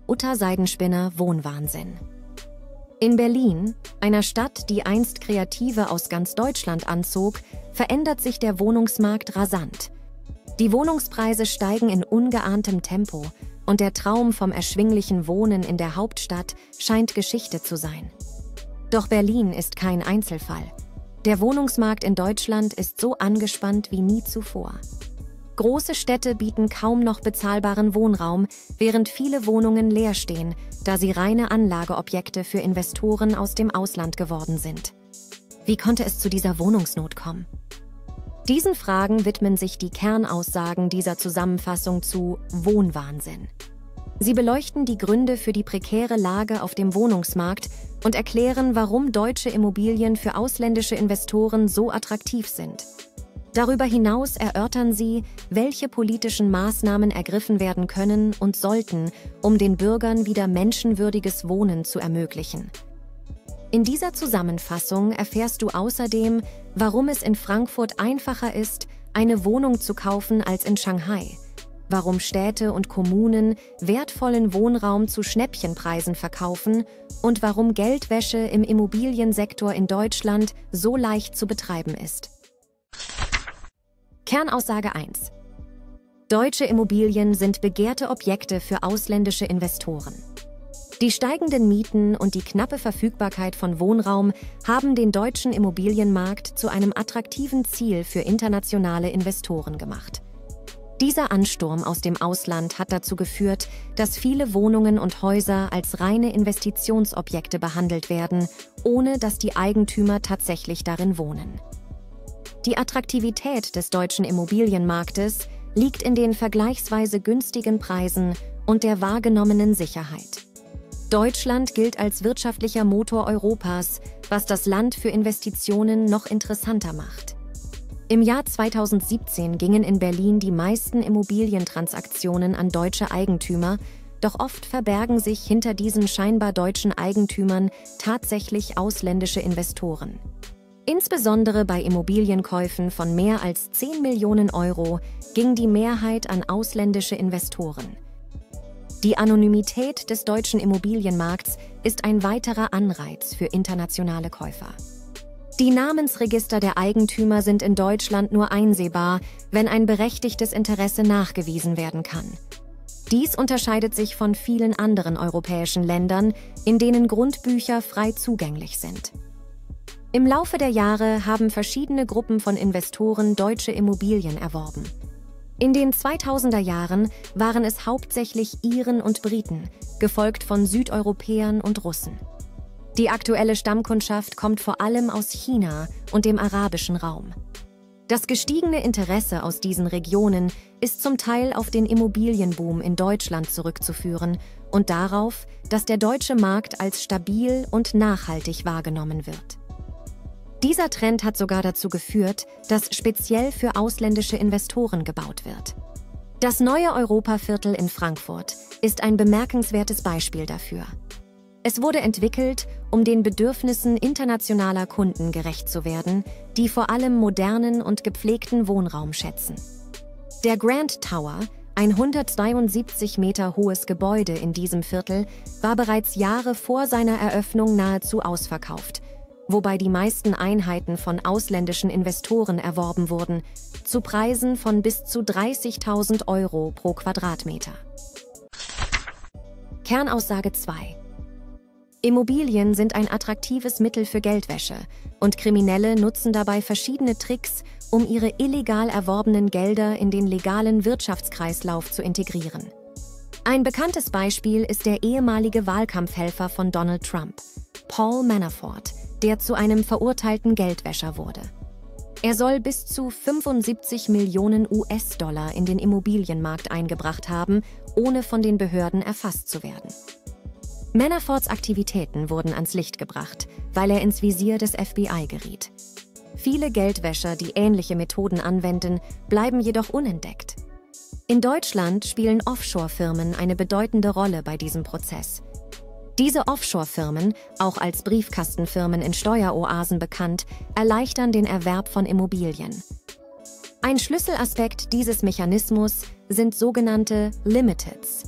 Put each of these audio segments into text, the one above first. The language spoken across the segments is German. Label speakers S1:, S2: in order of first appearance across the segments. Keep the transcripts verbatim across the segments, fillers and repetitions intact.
S1: Utter Seidenspinner Wohnwahnsinn. In Berlin, einer Stadt, die einst Kreative aus ganz Deutschland anzog, verändert sich der Wohnungsmarkt rasant. Die Wohnungspreise steigen in ungeahntem Tempo und der Traum vom erschwinglichen Wohnen in der Hauptstadt scheint Geschichte zu sein. Doch Berlin ist kein Einzelfall. Der Wohnungsmarkt in Deutschland ist so angespannt wie nie zuvor. Große Städte bieten kaum noch bezahlbaren Wohnraum, während viele Wohnungen leer stehen, da sie reine Anlageobjekte für Investoren aus dem Ausland geworden sind. Wie konnte es zu dieser Wohnungsnot kommen? Diesen Fragen widmen sich die Kernaussagen dieser Zusammenfassung zu Wohnwahnsinn. Sie beleuchten die Gründe für die prekäre Lage auf dem Wohnungsmarkt und erklären, warum deutsche Immobilien für ausländische Investoren so attraktiv sind. Darüber hinaus erörtern sie, welche politischen Maßnahmen ergriffen werden können und sollten, um den Bürgern wieder menschenwürdiges Wohnen zu ermöglichen. In dieser Zusammenfassung erfährst du außerdem, warum es in Frankfurt einfacher ist, eine Wohnung zu kaufen als in Shanghai, warum Städte und Kommunen wertvollen Wohnraum zu Schnäppchenpreisen verkaufen und warum Geldwäsche im Immobiliensektor in Deutschland so leicht zu betreiben ist. Kernaussage eins. Deutsche Immobilien sind begehrte Objekte für ausländische Investoren. Die steigenden Mieten und die knappe Verfügbarkeit von Wohnraum haben den deutschen Immobilienmarkt zu einem attraktiven Ziel für internationale Investoren gemacht. Dieser Ansturm aus dem Ausland hat dazu geführt, dass viele Wohnungen und Häuser als reine Investitionsobjekte behandelt werden, ohne dass die Eigentümer tatsächlich darin wohnen. Die Attraktivität des deutschen Immobilienmarktes liegt in den vergleichsweise günstigen Preisen und der wahrgenommenen Sicherheit. Deutschland gilt als wirtschaftlicher Motor Europas, was das Land für Investitionen noch interessanter macht. Im Jahr zweitausendsiebzehn gingen in Berlin die meisten Immobilientransaktionen an deutsche Eigentümer, doch oft verbergen sich hinter diesen scheinbar deutschen Eigentümern tatsächlich ausländische Investoren. Insbesondere bei Immobilienkäufen von mehr als zehn Millionen Euro ging die Mehrheit an ausländische Investoren. Die Anonymität des deutschen Immobilienmarkts ist ein weiterer Anreiz für internationale Käufer. Die Namensregister der Eigentümer sind in Deutschland nur einsehbar, wenn ein berechtigtes Interesse nachgewiesen werden kann. Dies unterscheidet sich von vielen anderen europäischen Ländern, in denen Grundbücher frei zugänglich sind. Im Laufe der Jahre haben verschiedene Gruppen von Investoren deutsche Immobilien erworben. In den zweitausender Jahren waren es hauptsächlich Iren und Briten, gefolgt von Südeuropäern und Russen. Die aktuelle Stammkundschaft kommt vor allem aus China und dem arabischen Raum. Das gestiegene Interesse aus diesen Regionen ist zum Teil auf den Immobilienboom in Deutschland zurückzuführen und darauf, dass der deutsche Markt als stabil und nachhaltig wahrgenommen wird. Dieser Trend hat sogar dazu geführt, dass speziell für ausländische Investoren gebaut wird. Das neue Europaviertel in Frankfurt ist ein bemerkenswertes Beispiel dafür. Es wurde entwickelt, um den Bedürfnissen internationaler Kunden gerecht zu werden, die vor allem modernen und gepflegten Wohnraum schätzen. Der Grand Tower, ein hundertzweiundsiebzig Meter hohes Gebäude in diesem Viertel, war bereits Jahre vor seiner Eröffnung nahezu ausverkauft, wobei die meisten Einheiten von ausländischen Investoren erworben wurden, zu Preisen von bis zu dreißigtausend Euro pro Quadratmeter. Kernaussage zwei. Immobilien sind ein attraktives Mittel für Geldwäsche und Kriminelle nutzen dabei verschiedene Tricks, um ihre illegal erworbenen Gelder in den legalen Wirtschaftskreislauf zu integrieren. Ein bekanntes Beispiel ist der ehemalige Wahlkampfhelfer von Donald Trump, Paul Manafort, der zu einem verurteilten Geldwäscher wurde. Er soll bis zu fünfundsiebzig Millionen U S-Dollar in den Immobilienmarkt eingebracht haben, ohne von den Behörden erfasst zu werden. Manaforts Aktivitäten wurden ans Licht gebracht, weil er ins Visier des F B I geriet. Viele Geldwäscher, die ähnliche Methoden anwenden, bleiben jedoch unentdeckt. In Deutschland spielen Offshore-Firmen eine bedeutende Rolle bei diesem Prozess. Diese Offshore-Firmen, auch als Briefkastenfirmen in Steueroasen bekannt, erleichtern den Erwerb von Immobilien. Ein Schlüsselaspekt dieses Mechanismus sind sogenannte Limiteds.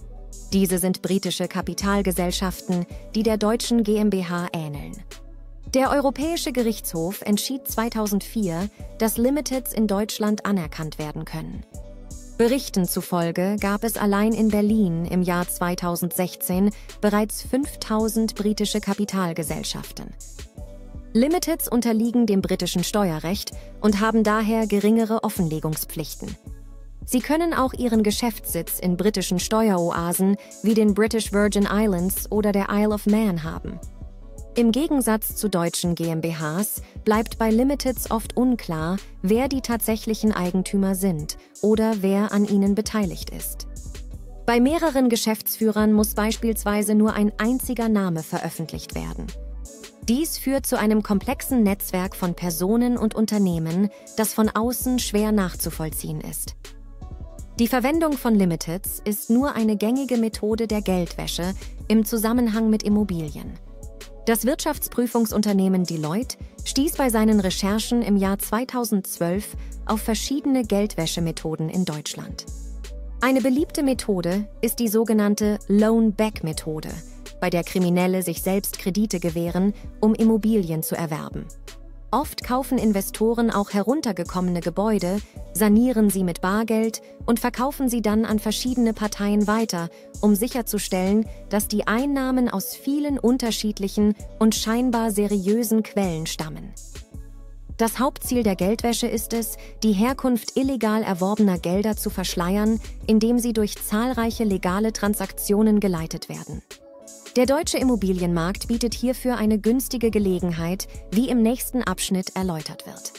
S1: Diese sind britische Kapitalgesellschaften, die der deutschen GmbH ähneln. Der Europäische Gerichtshof entschied zweitausendvier, dass Limiteds in Deutschland anerkannt werden können. Berichten zufolge gab es allein in Berlin im Jahr zweitausendsechzehn bereits fünftausend britische Kapitalgesellschaften. Limiteds unterliegen dem britischen Steuerrecht und haben daher geringere Offenlegungspflichten. Sie können auch ihren Geschäftssitz in britischen Steueroasen wie den British Virgin Islands oder der Isle of Man haben. Im Gegensatz zu deutschen GmbHs bleibt bei Limiteds oft unklar, wer die tatsächlichen Eigentümer sind oder wer an ihnen beteiligt ist. Bei mehreren Geschäftsführern muss beispielsweise nur ein einziger Name veröffentlicht werden. Dies führt zu einem komplexen Netzwerk von Personen und Unternehmen, das von außen schwer nachzuvollziehen ist. Die Verwendung von Limiteds ist nur eine gängige Methode der Geldwäsche im Zusammenhang mit Immobilien. Das Wirtschaftsprüfungsunternehmen Deloitte stieß bei seinen Recherchen im Jahr zweitausendzwölf auf verschiedene Geldwäschemethoden in Deutschland. Eine beliebte Methode ist die sogenannte Loan-Back-Methode, bei der Kriminelle sich selbst Kredite gewähren, um Immobilien zu erwerben. Oft kaufen Investoren auch heruntergekommene Gebäude, sanieren sie mit Bargeld und verkaufen sie dann an verschiedene Parteien weiter, um sicherzustellen, dass die Einnahmen aus vielen unterschiedlichen und scheinbar seriösen Quellen stammen. Das Hauptziel der Geldwäsche ist es, die Herkunft illegal erworbener Gelder zu verschleiern, indem sie durch zahlreiche legale Transaktionen geleitet werden. Der deutsche Immobilienmarkt bietet hierfür eine günstige Gelegenheit, wie im nächsten Abschnitt erläutert wird.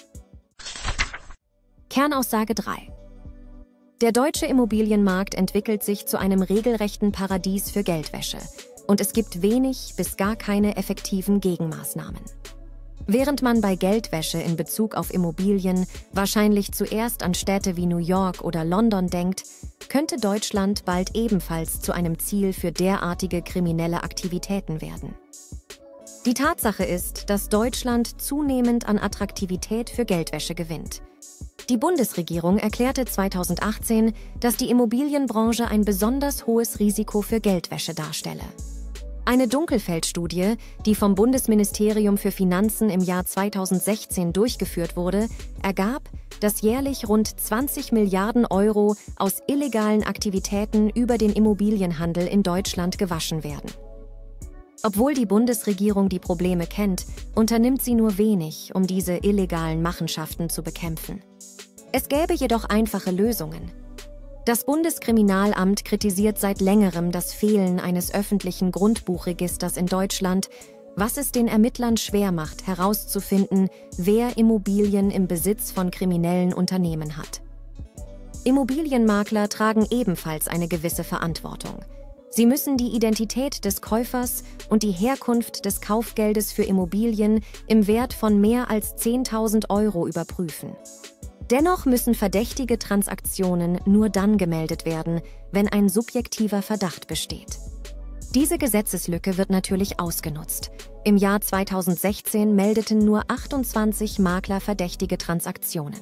S1: Kernaussage drei. Der deutsche Immobilienmarkt entwickelt sich zu einem regelrechten Paradies für Geldwäsche und es gibt wenig bis gar keine effektiven Gegenmaßnahmen. Während man bei Geldwäsche in Bezug auf Immobilien wahrscheinlich zuerst an Städte wie New York oder London denkt, könnte Deutschland bald ebenfalls zu einem Ziel für derartige kriminelle Aktivitäten werden. Die Tatsache ist, dass Deutschland zunehmend an Attraktivität für Geldwäsche gewinnt. Die Bundesregierung erklärte zweitausendachtzehn, dass die Immobilienbranche ein besonders hohes Risiko für Geldwäsche darstelle. Eine Dunkelfeldstudie, die vom Bundesministerium für Finanzen im Jahr zweitausendsechzehn durchgeführt wurde, ergab, dass jährlich rund zwanzig Milliarden Euro aus illegalen Aktivitäten über den Immobilienhandel in Deutschland gewaschen werden. Obwohl die Bundesregierung die Probleme kennt, unternimmt sie nur wenig, um diese illegalen Machenschaften zu bekämpfen. Es gäbe jedoch einfache Lösungen. Das Bundeskriminalamt kritisiert seit längerem das Fehlen eines öffentlichen Grundbuchregisters in Deutschland, was es den Ermittlern schwer macht, herauszufinden, wer Immobilien im Besitz von kriminellen Unternehmen hat. Immobilienmakler tragen ebenfalls eine gewisse Verantwortung. Sie müssen die Identität des Käufers und die Herkunft des Kaufgeldes für Immobilien im Wert von mehr als zehntausend Euro überprüfen. Dennoch müssen verdächtige Transaktionen nur dann gemeldet werden, wenn ein subjektiver Verdacht besteht. Diese Gesetzeslücke wird natürlich ausgenutzt. Im Jahr zweitausendsechzehn meldeten nur achtundzwanzig Makler verdächtige Transaktionen.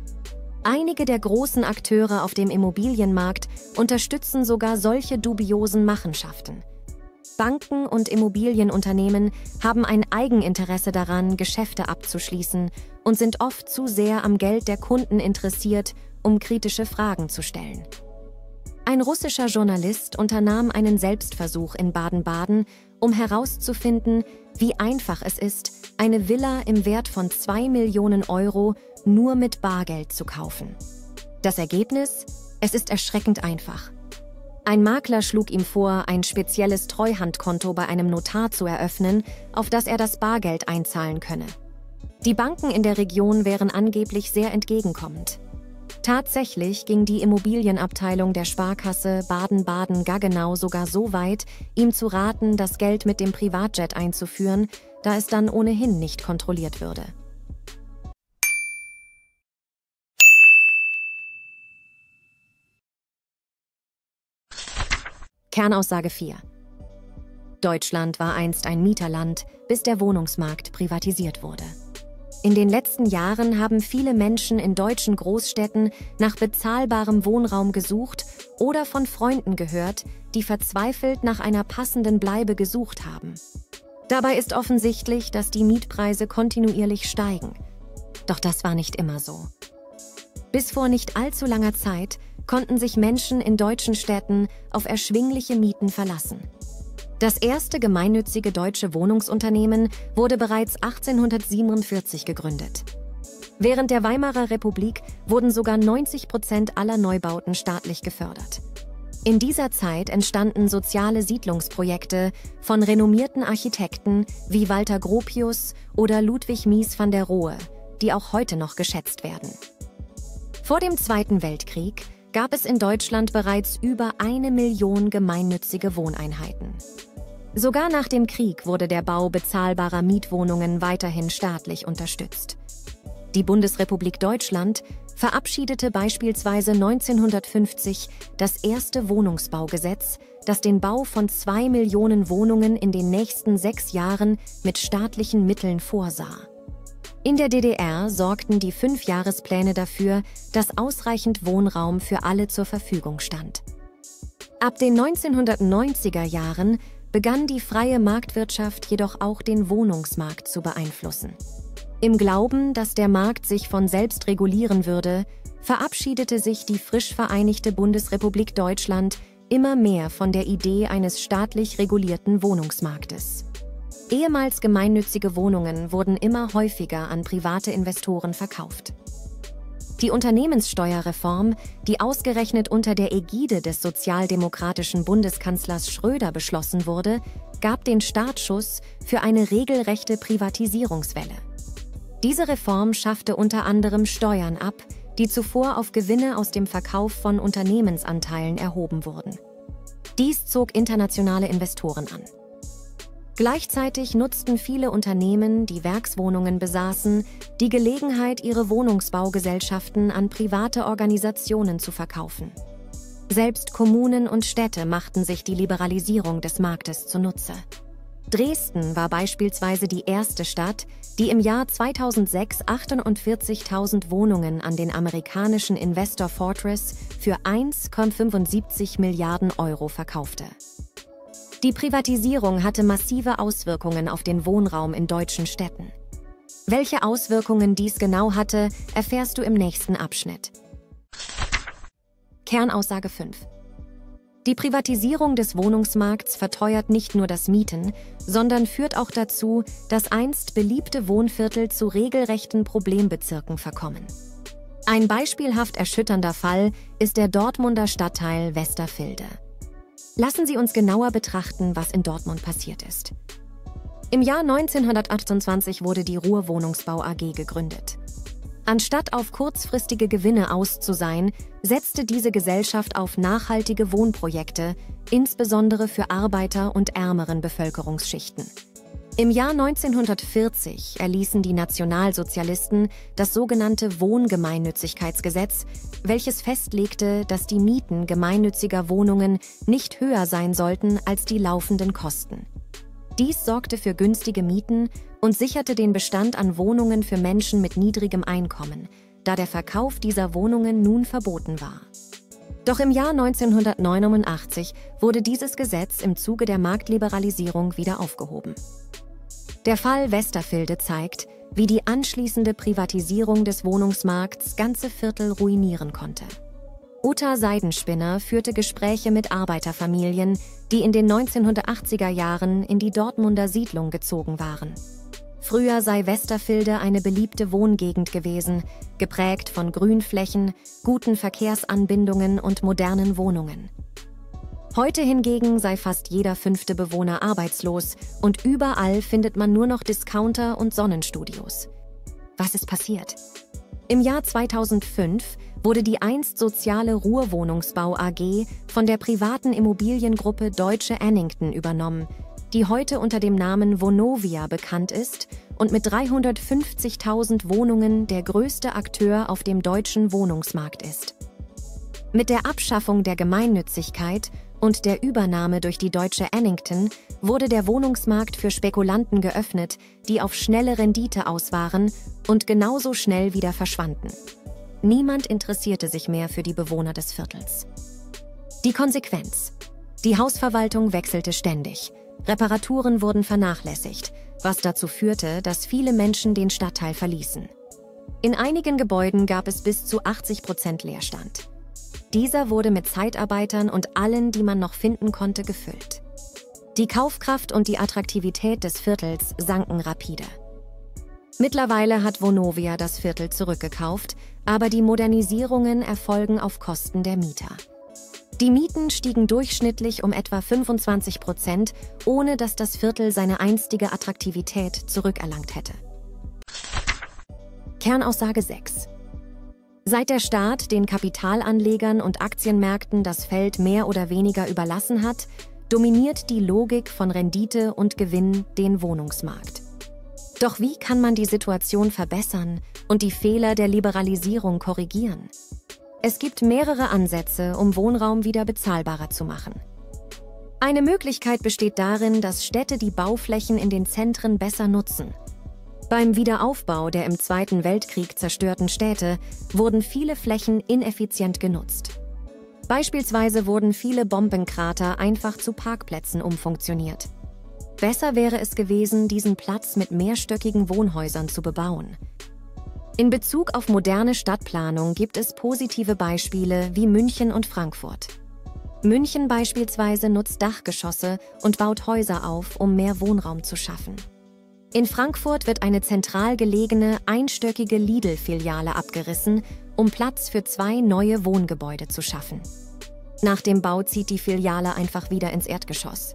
S1: Einige der großen Akteure auf dem Immobilienmarkt unterstützen sogar solche dubiosen Machenschaften. Banken und Immobilienunternehmen haben ein Eigeninteresse daran, Geschäfte abzuschließen und sind oft zu sehr am Geld der Kunden interessiert, um kritische Fragen zu stellen. Ein russischer Journalist unternahm einen Selbstversuch in Baden-Baden, um herauszufinden, wie einfach es ist, eine Villa im Wert von zwei Millionen Euro nur mit Bargeld zu kaufen. Das Ergebnis? Es ist erschreckend einfach. Ein Makler schlug ihm vor, ein spezielles Treuhandkonto bei einem Notar zu eröffnen, auf das er das Bargeld einzahlen könne. Die Banken in der Region wären angeblich sehr entgegenkommend. Tatsächlich ging die Immobilienabteilung der Sparkasse Baden-Baden-Gaggenau sogar so weit, ihm zu raten, das Geld mit dem Privatjet einzuführen, da es dann ohnehin nicht kontrolliert würde. Kernaussage vier. Deutschland war einst ein Mieterland, bis der Wohnungsmarkt privatisiert wurde. In den letzten Jahren haben viele Menschen in deutschen Großstädten nach bezahlbarem Wohnraum gesucht oder von Freunden gehört, die verzweifelt nach einer passenden Bleibe gesucht haben. Dabei ist offensichtlich, dass die Mietpreise kontinuierlich steigen. Doch das war nicht immer so. Bis vor nicht allzu langer Zeit konnten sich Menschen in deutschen Städten auf erschwingliche Mieten verlassen. Das erste gemeinnützige deutsche Wohnungsunternehmen wurde bereits achtzehnhundertsiebenundvierzig gegründet. Während der Weimarer Republik wurden sogar neunzig Prozent aller Neubauten staatlich gefördert. In dieser Zeit entstanden soziale Siedlungsprojekte von renommierten Architekten wie Walter Gropius oder Ludwig Mies van der Rohe, die auch heute noch geschätzt werden. Vor dem Zweiten Weltkrieg gab es in Deutschland bereits über eine Million gemeinnützige Wohneinheiten. Sogar nach dem Krieg wurde der Bau bezahlbarer Mietwohnungen weiterhin staatlich unterstützt. Die Bundesrepublik Deutschland verabschiedete beispielsweise neunzehnhundertfünfzig das erste Wohnungsbaugesetz, das den Bau von zwei Millionen Wohnungen in den nächsten sechs Jahren mit staatlichen Mitteln vorsah. In der D D R sorgten die Fünfjahrespläne dafür, dass ausreichend Wohnraum für alle zur Verfügung stand. Ab den neunzehnhundertneunziger Jahren begann die freie Marktwirtschaft jedoch auch den Wohnungsmarkt zu beeinflussen. Im Glauben, dass der Markt sich von selbst regulieren würde, verabschiedete sich die frisch vereinigte Bundesrepublik Deutschland immer mehr von der Idee eines staatlich regulierten Wohnungsmarktes. Ehemals gemeinnützige Wohnungen wurden immer häufiger an private Investoren verkauft. Die Unternehmenssteuerreform, die ausgerechnet unter der Ägide des sozialdemokratischen Bundeskanzlers Schröder beschlossen wurde, gab den Startschuss für eine regelrechte Privatisierungswelle. Diese Reform schaffte unter anderem Steuern ab, die zuvor auf Gewinne aus dem Verkauf von Unternehmensanteilen erhoben wurden. Dies zog internationale Investoren an. Gleichzeitig nutzten viele Unternehmen, die Werkswohnungen besaßen, die Gelegenheit, ihre Wohnungsbaugesellschaften an private Organisationen zu verkaufen. Selbst Kommunen und Städte machten sich die Liberalisierung des Marktes zunutze. Dresden war beispielsweise die erste Stadt, die im Jahr zweitausendsechs achtundvierzigtausend Wohnungen an den amerikanischen Investor Fortress für eins Komma fünfundsiebzig Milliarden Euro verkaufte. Die Privatisierung hatte massive Auswirkungen auf den Wohnraum in deutschen Städten. Welche Auswirkungen dies genau hatte, erfährst du im nächsten Abschnitt. Kernaussage fünf. Die Privatisierung des Wohnungsmarkts verteuert nicht nur das Mieten, sondern führt auch dazu, dass einst beliebte Wohnviertel zu regelrechten Problembezirken verkommen. Ein beispielhaft erschütternder Fall ist der Dortmunder Stadtteil Westervilde. Lassen Sie uns genauer betrachten, was in Dortmund passiert ist. Im Jahr neunzehnhundertachtundzwanzig wurde die Ruhr Wohnungsbau A G gegründet. Anstatt auf kurzfristige Gewinne aus zu sein, setzte diese Gesellschaft auf nachhaltige Wohnprojekte, insbesondere für Arbeiter und ärmeren Bevölkerungsschichten. Im Jahr neunzehnhundertvierzig erließen die Nationalsozialisten das sogenannte Wohngemeinnützigkeitsgesetz, welches festlegte, dass die Mieten gemeinnütziger Wohnungen nicht höher sein sollten als die laufenden Kosten. Dies sorgte für günstige Mieten und sicherte den Bestand an Wohnungen für Menschen mit niedrigem Einkommen, da der Verkauf dieser Wohnungen nun verboten war. Doch im Jahr neunzehnhundertneunundachtzig wurde dieses Gesetz im Zuge der Marktliberalisierung wieder aufgehoben. Der Fall Westervilde zeigt, wie die anschließende Privatisierung des Wohnungsmarkts ganze Viertel ruinieren konnte. Uta Seidenspinner führte Gespräche mit Arbeiterfamilien, die in den neunzehnhundertachtziger Jahren in die Dortmunder Siedlung gezogen waren. Früher sei Westervilde eine beliebte Wohngegend gewesen, geprägt von Grünflächen, guten Verkehrsanbindungen und modernen Wohnungen. Heute hingegen sei fast jeder fünfte Bewohner arbeitslos und überall findet man nur noch Discounter und Sonnenstudios. Was ist passiert? Im Jahr zweitausendfünf wurde die einst soziale Ruhr Wohnungsbau A G von der privaten Immobiliengruppe Deutsche Annington übernommen, die heute unter dem Namen Vonovia bekannt ist und mit dreihundertfünfzigtausend Wohnungen der größte Akteur auf dem deutschen Wohnungsmarkt ist. Mit der Abschaffung der Gemeinnützigkeit und der Übernahme durch die deutsche Annington wurde der Wohnungsmarkt für Spekulanten geöffnet, die auf schnelle Rendite aus waren und genauso schnell wieder verschwanden. Niemand interessierte sich mehr für die Bewohner des Viertels. Die Konsequenz: Die Hausverwaltung wechselte ständig, Reparaturen wurden vernachlässigt, was dazu führte, dass viele Menschen den Stadtteil verließen. In einigen Gebäuden gab es bis zu achtzig Prozent Leerstand. Dieser wurde mit Zeitarbeitern und allen, die man noch finden konnte, gefüllt. Die Kaufkraft und die Attraktivität des Viertels sanken rapide. Mittlerweile hat Vonovia das Viertel zurückgekauft, aber die Modernisierungen erfolgen auf Kosten der Mieter. Die Mieten stiegen durchschnittlich um etwa fünfundzwanzig Prozent, ohne dass das Viertel seine einstige Attraktivität zurückerlangt hätte. Kernaussage sechs. Seit der Staat den Kapitalanlegern und Aktienmärkten das Feld mehr oder weniger überlassen hat, dominiert die Logik von Rendite und Gewinn den Wohnungsmarkt. Doch wie kann man die Situation verbessern und die Fehler der Liberalisierung korrigieren? Es gibt mehrere Ansätze, um Wohnraum wieder bezahlbarer zu machen. Eine Möglichkeit besteht darin, dass Städte die Bauflächen in den Zentren besser nutzen. Beim Wiederaufbau der im Zweiten Weltkrieg zerstörten Städte wurden viele Flächen ineffizient genutzt. Beispielsweise wurden viele Bombenkrater einfach zu Parkplätzen umfunktioniert. Besser wäre es gewesen, diesen Platz mit mehrstöckigen Wohnhäusern zu bebauen. In Bezug auf moderne Stadtplanung gibt es positive Beispiele wie München und Frankfurt. München beispielsweise nutzt Dachgeschosse und baut Häuser auf, um mehr Wohnraum zu schaffen. In Frankfurt wird eine zentral gelegene, einstöckige Lidl-Filiale abgerissen, um Platz für zwei neue Wohngebäude zu schaffen. Nach dem Bau zieht die Filiale einfach wieder ins Erdgeschoss.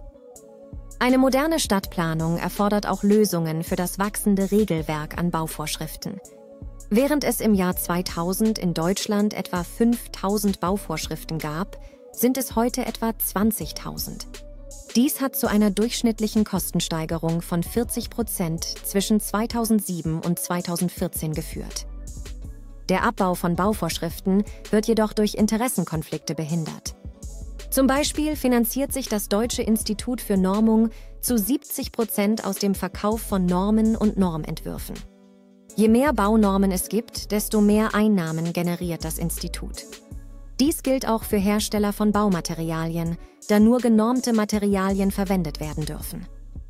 S1: Eine moderne Stadtplanung erfordert auch Lösungen für das wachsende Regelwerk an Bauvorschriften. Während es im Jahr zweitausend in Deutschland etwa fünftausend Bauvorschriften gab, sind es heute etwa zwanzigtausend. Dies hat zu einer durchschnittlichen Kostensteigerung von vierzig Prozent zwischen zweitausendsieben und zweitausendvierzehn geführt. Der Abbau von Bauvorschriften wird jedoch durch Interessenkonflikte behindert. Zum Beispiel finanziert sich das Deutsche Institut für Normung zu siebzig Prozent aus dem Verkauf von Normen und Normentwürfen. Je mehr Baunormen es gibt, desto mehr Einnahmen generiert das Institut. Dies gilt auch für Hersteller von Baumaterialien, da nur genormte Materialien verwendet werden dürfen.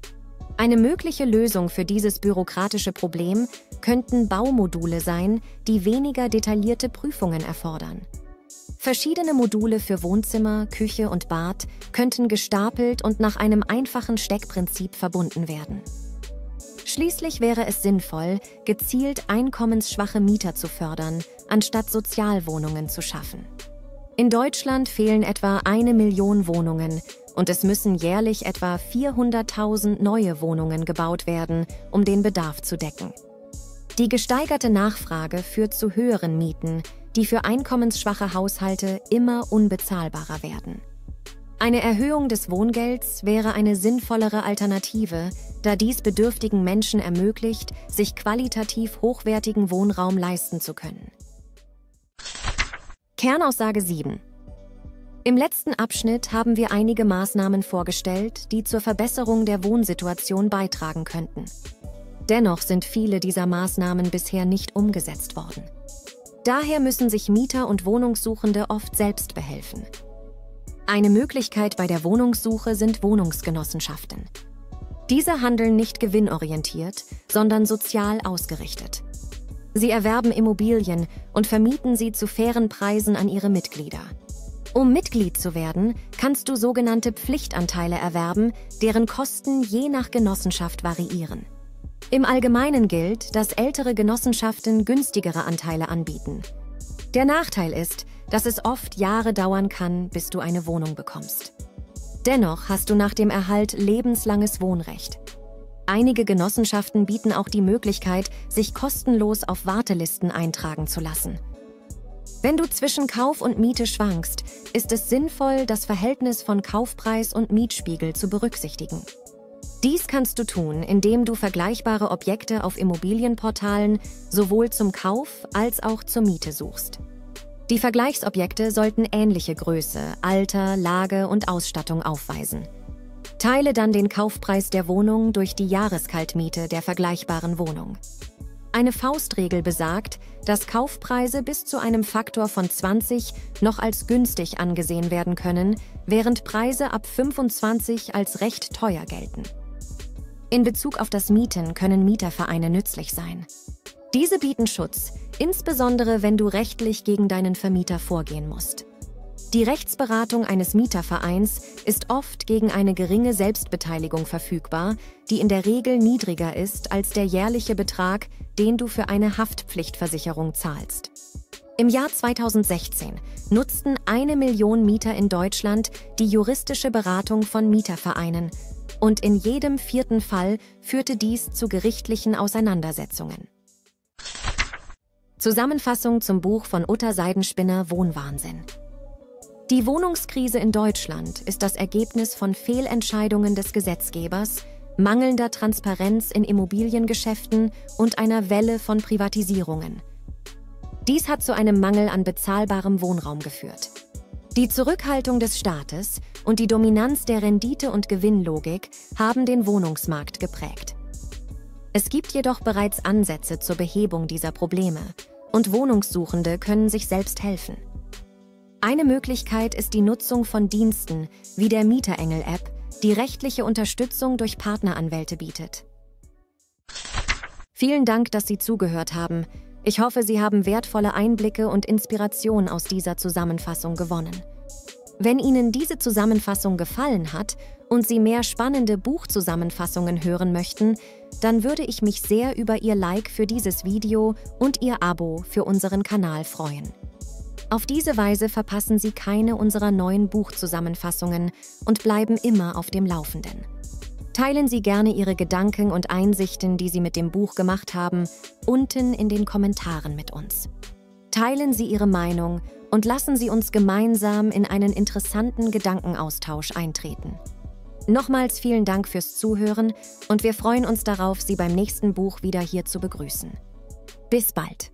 S1: Eine mögliche Lösung für dieses bürokratische Problem könnten Baumodule sein, die weniger detaillierte Prüfungen erfordern. Verschiedene Module für Wohnzimmer, Küche und Bad könnten gestapelt und nach einem einfachen Steckprinzip verbunden werden. Schließlich wäre es sinnvoll, gezielt einkommensschwache Mieter zu fördern, anstatt Sozialwohnungen zu schaffen. In Deutschland fehlen etwa eine Million Wohnungen und es müssen jährlich etwa vierhunderttausend neue Wohnungen gebaut werden, um den Bedarf zu decken. Die gesteigerte Nachfrage führt zu höheren Mieten, die für einkommensschwache Haushalte immer unbezahlbarer werden. Eine Erhöhung des Wohngelds wäre eine sinnvollere Alternative, da dies bedürftigen Menschen ermöglicht, sich qualitativ hochwertigen Wohnraum leisten zu können. Kernaussage sieben. Im letzten Abschnitt haben wir einige Maßnahmen vorgestellt, die zur Verbesserung der Wohnsituation beitragen könnten. Dennoch sind viele dieser Maßnahmen bisher nicht umgesetzt worden. Daher müssen sich Mieter und Wohnungssuchende oft selbst behelfen. Eine Möglichkeit bei der Wohnungssuche sind Wohnungsgenossenschaften. Diese handeln nicht gewinnorientiert, sondern sozial ausgerichtet. Sie erwerben Immobilien und vermieten sie zu fairen Preisen an ihre Mitglieder. Um Mitglied zu werden, kannst du sogenannte Pflichtanteile erwerben, deren Kosten je nach Genossenschaft variieren. Im Allgemeinen gilt, dass ältere Genossenschaften günstigere Anteile anbieten. Der Nachteil ist, dass es oft Jahre dauern kann, bis du eine Wohnung bekommst. Dennoch hast du nach dem Erhalt lebenslanges Wohnrecht. Einige Genossenschaften bieten auch die Möglichkeit, sich kostenlos auf Wartelisten eintragen zu lassen. Wenn du zwischen Kauf und Miete schwankst, ist es sinnvoll, das Verhältnis von Kaufpreis und Mietspiegel zu berücksichtigen. Dies kannst du tun, indem du vergleichbare Objekte auf Immobilienportalen sowohl zum Kauf als auch zur Miete suchst. Die Vergleichsobjekte sollten ähnliche Größe, Alter, Lage und Ausstattung aufweisen. Teile dann den Kaufpreis der Wohnung durch die Jahreskaltmiete der vergleichbaren Wohnung. Eine Faustregel besagt, dass Kaufpreise bis zu einem Faktor von zwanzig noch als günstig angesehen werden können, während Preise ab fünfundzwanzig als recht teuer gelten. In Bezug auf das Mieten können Mietervereine nützlich sein. Diese bieten Schutz, insbesondere wenn du rechtlich gegen deinen Vermieter vorgehen musst. Die Rechtsberatung eines Mietervereins ist oft gegen eine geringe Selbstbeteiligung verfügbar, die in der Regel niedriger ist als der jährliche Betrag, den du für eine Haftpflichtversicherung zahlst. Im Jahr zweitausendsechzehn nutzten eine Million Mieter in Deutschland die juristische Beratung von Mietervereinen und in jedem vierten Fall führte dies zu gerichtlichen Auseinandersetzungen. Zusammenfassung zum Buch von Uta Seidenspinner Wohnwahnsinn. Die Wohnungskrise in Deutschland ist das Ergebnis von Fehlentscheidungen des Gesetzgebers, mangelnder Transparenz in Immobiliengeschäften und einer Welle von Privatisierungen. Dies hat zu einem Mangel an bezahlbarem Wohnraum geführt. Die Zurückhaltung des Staates und die Dominanz der Rendite- und Gewinnlogik haben den Wohnungsmarkt geprägt. Es gibt jedoch bereits Ansätze zur Behebung dieser Probleme und Wohnungssuchende können sich selbst helfen. Eine Möglichkeit ist die Nutzung von Diensten wie der Mieterengel-App, die rechtliche Unterstützung durch Partneranwälte bietet. Vielen Dank, dass Sie zugehört haben. Ich hoffe, Sie haben wertvolle Einblicke und Inspiration aus dieser Zusammenfassung gewonnen. Wenn Ihnen diese Zusammenfassung gefallen hat und Sie mehr spannende Buchzusammenfassungen hören möchten, dann würde ich mich sehr über Ihr Like für dieses Video und Ihr Abo für unseren Kanal freuen. Auf diese Weise verpassen Sie keine unserer neuen Buchzusammenfassungen und bleiben immer auf dem Laufenden. Teilen Sie gerne Ihre Gedanken und Einsichten, die Sie mit dem Buch gemacht haben, unten in den Kommentaren mit uns. Teilen Sie Ihre Meinung und lassen Sie uns gemeinsam in einen interessanten Gedankenaustausch eintreten. Nochmals vielen Dank fürs Zuhören und wir freuen uns darauf, Sie beim nächsten Buch wieder hier zu begrüßen. Bis bald!